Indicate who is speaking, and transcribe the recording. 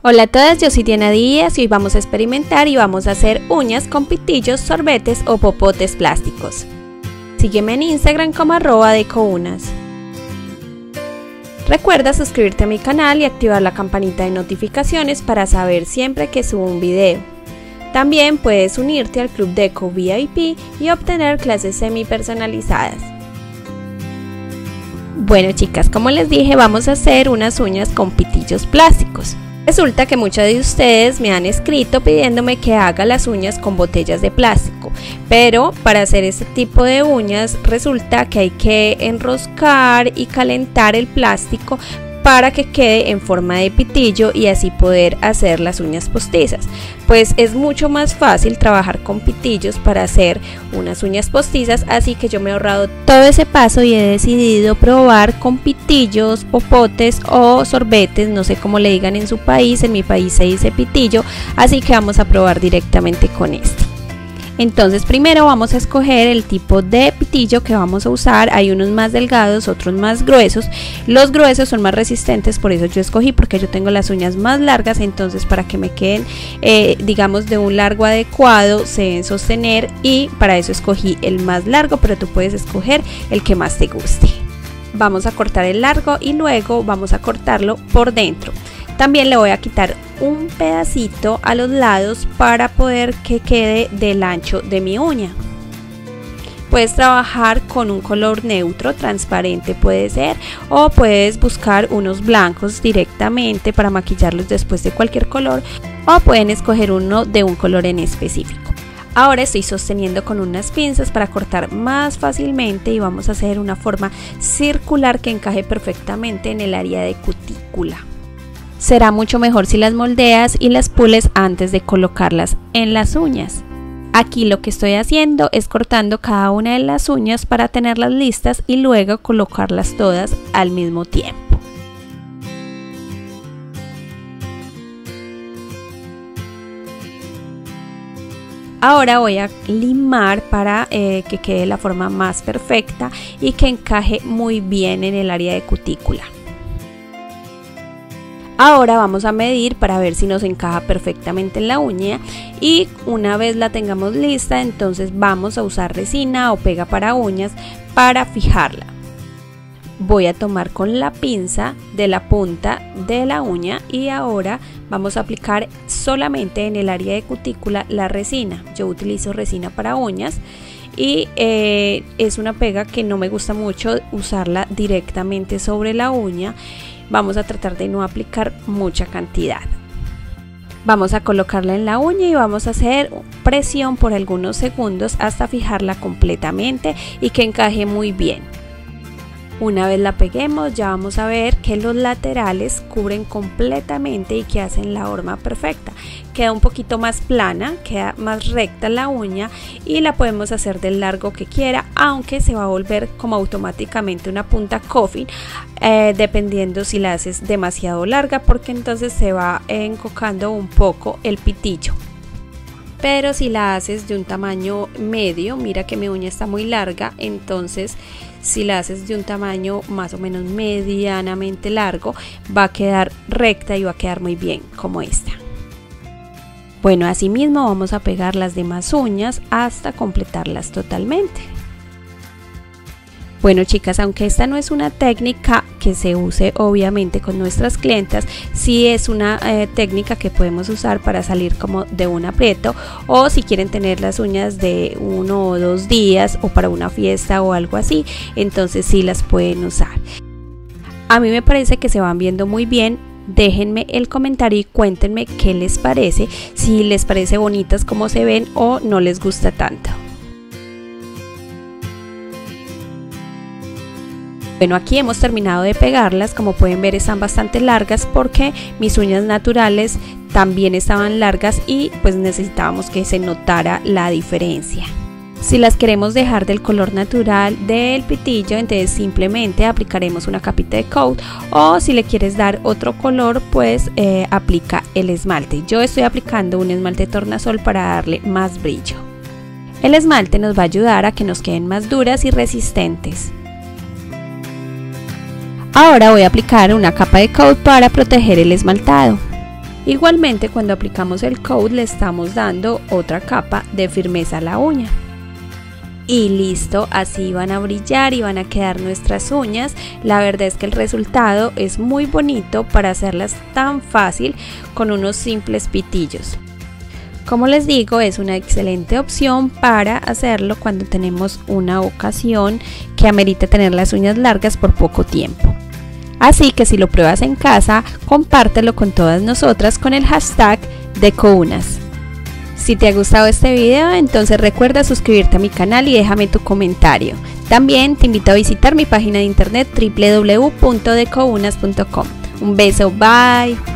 Speaker 1: Hola a todas, yo soy Diana Díaz y hoy vamos a experimentar y vamos a hacer uñas con pitillos, sorbetes o popotes plásticos. Sígueme en Instagram como @decounas. Recuerda suscribirte a mi canal y activar la campanita de notificaciones para saber siempre que subo un video. También puedes unirte al Club Deco VIP y obtener clases semi personalizadas. Bueno chicas, como les dije, vamos a hacer unas uñas con pitillos plásticos. Resulta que muchas de ustedes me han escrito pidiéndome que haga las uñas con botellas de plástico, pero para hacer este tipo de uñas resulta que hay que enroscar y calentar el plástico para que quede en forma de pitillo y así poder hacer las uñas postizas. Pues es mucho más fácil trabajar con pitillos para hacer unas uñas postizas, así que yo me he ahorrado todo ese paso y he decidido probar con pitillos, popotes o sorbetes, no sé cómo le digan en su país, en mi país se dice pitillo, así que vamos a probar directamente con este. Entonces primero vamos a escoger el tipo de pitillo que vamos a usar. Hay unos más delgados, otros más gruesos. Los gruesos son más resistentes, por eso yo escogí, porque yo tengo las uñas más largas, entonces para que me queden digamos de un largo adecuado se deben sostener, y para eso escogí el más largo, pero tú puedes escoger el que más te guste. Vamos a cortar el largo y luego vamos a cortarlo por dentro. También le voy a quitar un pedacito a los lados para poder que quede del ancho de mi uña. Puedes trabajar con un color neutro, transparente puede ser, o puedes buscar unos blancos directamente para maquillarlos después de cualquier color, o pueden escoger uno de un color en específico. Ahora estoy sosteniendo con unas pinzas para cortar más fácilmente y vamos a hacer una forma circular que encaje perfectamente en el área de cutícula. Será mucho mejor si las moldeas y las pules antes de colocarlas en las uñas. Aquí lo que estoy haciendo es cortando cada una de las uñas para tenerlas listas y luego colocarlas todas al mismo tiempo. Ahora voy a limar para que quede la forma más perfecta y que encaje muy bien en el área de cutícula. Ahora vamos a medir para ver si nos encaja perfectamente en la uña, y una vez la tengamos lista, entonces vamos a usar resina o pega para uñas para fijarla. Voy a tomar con la pinza de la punta de la uña y ahora vamos a aplicar solamente en el área de cutícula la resina. Yo utilizo resina para uñas y es una pega que no me gusta mucho usarla directamente sobre la uña. Vamos a tratar de no aplicar mucha cantidad. Vamos a colocarla en la uña y vamos a hacer presión por algunos segundos hasta fijarla completamente y que encaje muy bien. Una vez la peguemos, ya vamos a ver que los laterales cubren completamente y que hacen la forma perfecta. Queda un poquito más plana, queda más recta la uña y la podemos hacer del largo que quiera, aunque se va a volver como automáticamente una punta coffin, dependiendo si la haces demasiado larga, porque entonces se va encocando un poco el pitillo. Pero si la haces de un tamaño medio, mira que mi uña está muy larga, entonces si la haces de un tamaño más o menos medianamente largo, va a quedar recta y va a quedar muy bien como esta. Bueno, así mismo vamos a pegar las demás uñas hasta completarlas totalmente. Bueno chicas, aunque esta no es una técnica que se use obviamente con nuestras clientas, sí es una técnica que podemos usar para salir como de un aprieto, o si quieren tener las uñas de 1 o 2 días o para una fiesta o algo así, entonces sí las pueden usar. A mí me parece que se van viendo muy bien. Déjenme el comentario y cuéntenme qué les parece, si les parece bonitas como se ven o no les gusta tanto. Bueno, aquí hemos terminado de pegarlas. Como pueden ver, están bastante largas porque mis uñas naturales también estaban largas y pues necesitábamos que se notara la diferencia. Si las queremos dejar del color natural del pitillo, entonces simplemente aplicaremos una capita de coat, o si le quieres dar otro color, pues aplica el esmalte. Yo estoy aplicando un esmalte tornasol para darle más brillo. El esmalte nos va a ayudar a que nos queden más duras y resistentes. Ahora voy a aplicar una capa de coat para proteger el esmaltado. Igualmente, cuando aplicamos el coat le estamos dando otra capa de firmeza a la uña. Y listo, así van a brillar y van a quedar nuestras uñas. La verdad es que el resultado es muy bonito para hacerlas tan fácil con unos simples pitillos. Como les digo, es una excelente opción para hacerlo cuando tenemos una ocasión que amerita tener las uñas largas por poco tiempo. Así que si lo pruebas en casa, compártelo con todas nosotras con el hashtag #DecoUnas. Si te ha gustado este video, entonces recuerda suscribirte a mi canal y déjame tu comentario. También te invito a visitar mi página de internet www.decounas.com. Un beso, bye.